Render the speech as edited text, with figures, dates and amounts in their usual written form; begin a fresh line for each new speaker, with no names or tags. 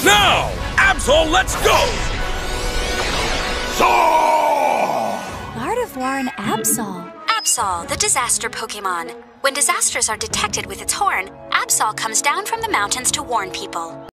Now, Absol, let's go! Saw!
Gardevoir and Absol.
Absol, the disaster Pokemon. When disasters are detected with its horn, Absol comes down from the mountains to warn people.